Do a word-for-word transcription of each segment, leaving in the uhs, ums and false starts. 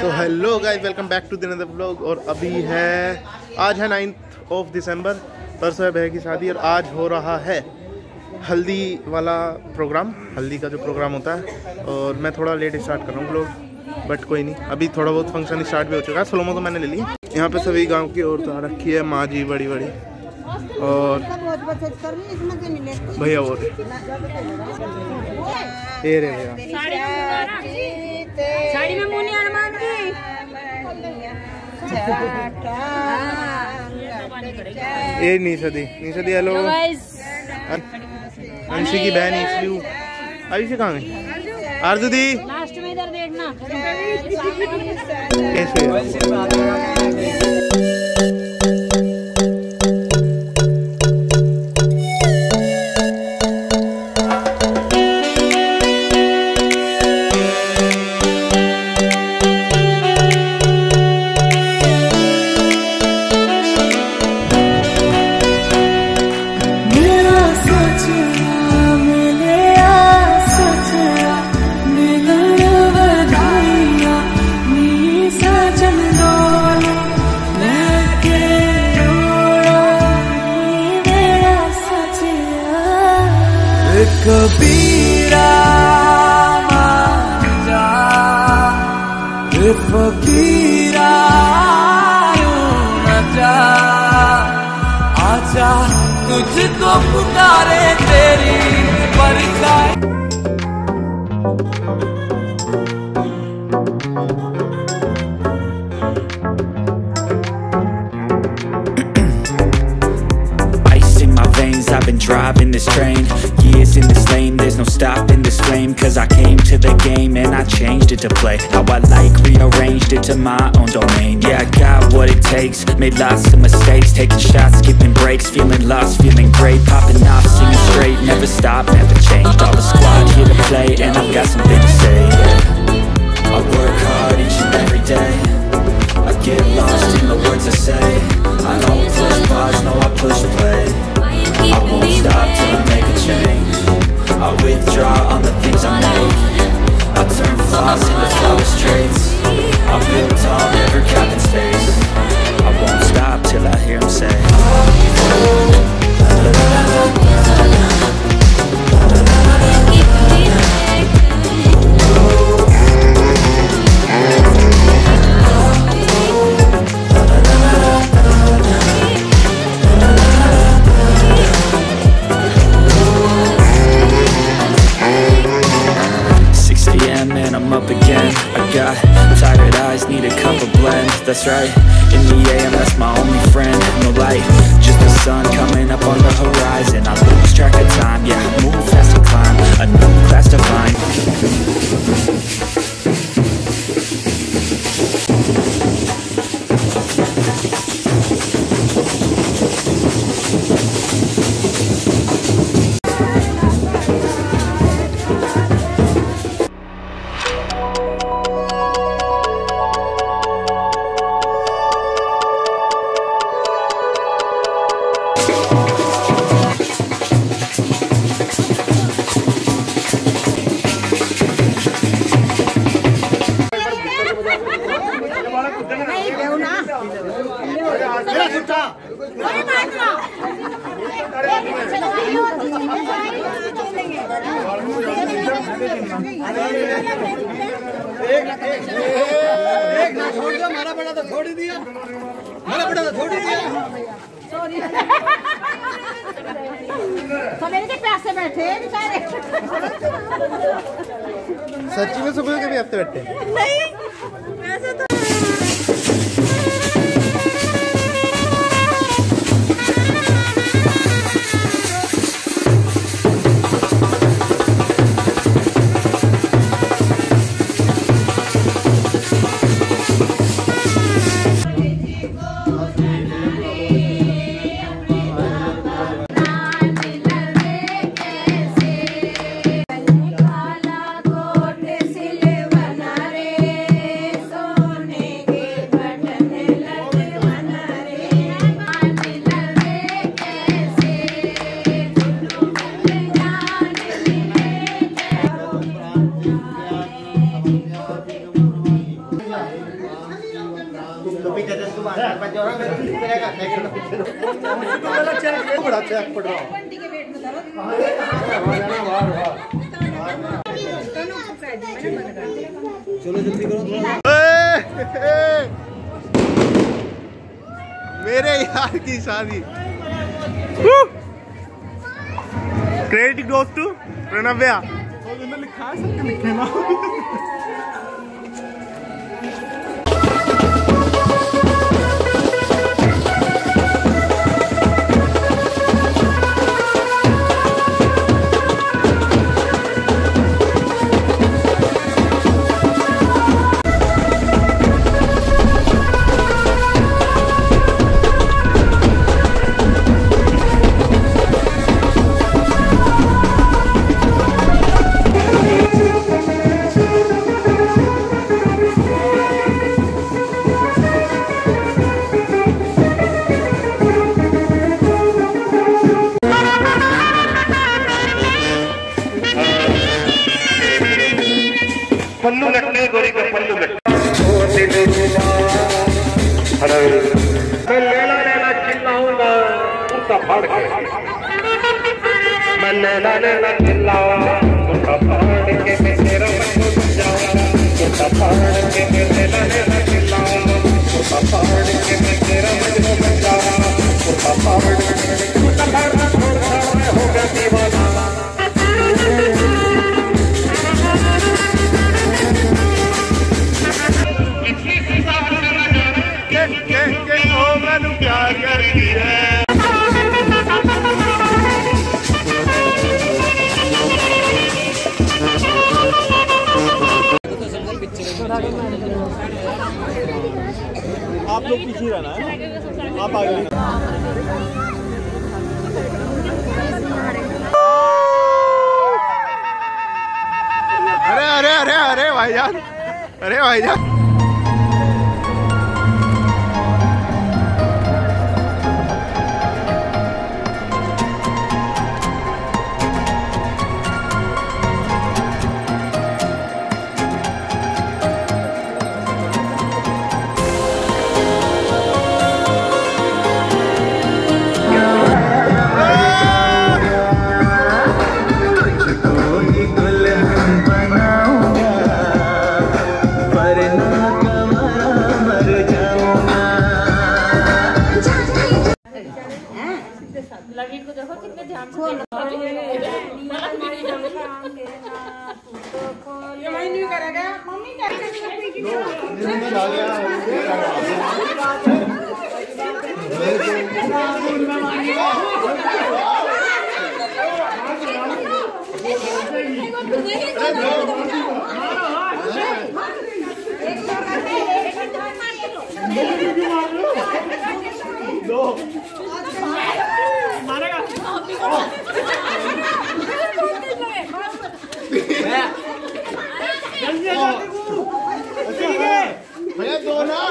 तो hello guys, welcome back to the another vlog. और अभी है, आज है नाइन्थ ऑफ दिसंबर, परसों है बहन की शादी और आज हो रहा है हल्दी वाला प्रोग्राम, हल्दी का जो प्रोग्राम होता है। और मैं थोड़ा लेट स्टार्ट कर रहा हूँ व्लॉग, बट कोई नहीं, अभी थोड़ा बहुत फंक्शन स्टार्ट भी हो चुका है। स्लोमो तो मैंने ले लिया। यहाँ पे सभी गांव की औरतें आ रखी है, माँ जी बड़ी बड़ी और भैया वो ये रे भैया साड़ी में मुन्नी हनुमान जी। ये निशा दी, निशा दी हेलो। अंशी की बहन ईशू, आयुषी कहाँ गई? आरजू दी लास्ट में इधर देखना। कबीरा मांझा फकीरा न जा, आजा तुझको पुकारे तेरी परछाई। I've been driving this train, years in this lane, there's no stopping this flame. Cause I came to the game and I changed it to play how I like, rearranged it to my own domain. Yeah, I got what it takes, made lots of mistakes, taking shots, skipping breaks, feeling lost, feeling great, popping off, singing straight, never stop, never changed. All the squad here to play and I've got something to say, yeah. I work hard each and every day, I get lost in the words I say, I don't push pause, no I push play. I won't stop till I make a change. I withdraw on the things I make, I turn flaws into flawless traits. I build tall, never cap in space. I won't stop till I hear him say, that's right, in the A M that's my only friend. No light, just the sun coming up on the horizon. I lose track of time, yeah, I move fast and climb a new class to find. एक ना छोड़ दिया, हमारा बड़ा तो छोड़ ही दिया, हमारा बड़ा तो छोड़ ही दिया। मेरे के प्यासे बैठे बेचारे। सच्ची में सुबह के भी हफ्ते बैठे नहीं वैसे तो बड़ा चेक पड़ रहा चलो जल्दी करो। मेरे यार की शादी। Credit goes to Pranavya. लिखा है सबके लिखे ना। पल्लू लटने गोरी का पल्लू लट मैं लेला लेला चिल्लाऊंगा कुर्ता फाड़ के मैं लेला लेला चिल्लाऊंगा कुर्ता फाड़ के मैं तेरा मन को जाऊंगा कुर्ता फाड़ के मैं लेला लेला चिल्लाऊंगा कुर्ता फाड़ के मैं तेरा मन को जाऊंगा कुर्ता फाड़ के कुर्ता फाड़ना छोड़ मैं हो गया दीवाना। प्यार करती है आप लोग पीछे रहना है, आप आगे रहना। अरे अरे अरे अरे भाईजान, अरे भाईजान। लड़की को देखो कितने ध्यान से ये मैं नहीं करेगा मम्मी भैया दो ना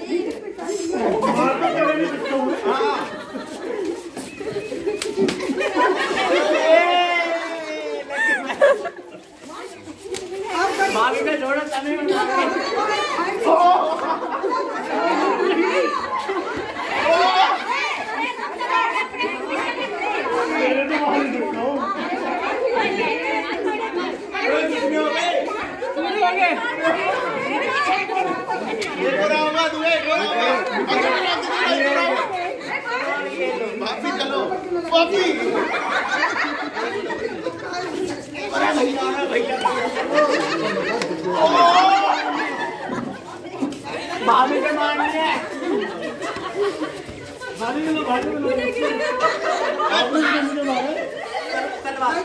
भाभी के मारनी है, भाभी के लो, भाभी के लो, आपने मुझे मारा तलवार।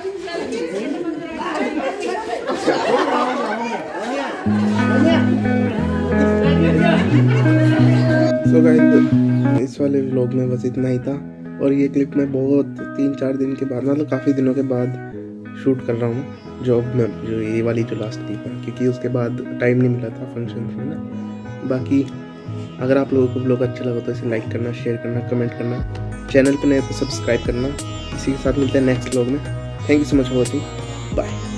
सो गाइस, इस वाले व्लॉग में बस इतना ही था। और ये क्लिप मैं बहुत तीन चार दिन के बाद, मतलब काफ़ी दिनों के बाद शूट कर रहा हूँ जॉब में, जो ये वाली जो लास्ट क्लिप है, क्योंकि उसके बाद टाइम नहीं मिला था फंक्शन में ना। बाकी अगर आप लोगों को व्लॉग अच्छा लगा तो इसे लाइक करना, शेयर करना, कमेंट करना, चैनल पर नए तो सब्सक्राइब करना। इसी के साथ मिलते हैं नेक्स्ट व्लॉग में। Thank you so much for watching, bye.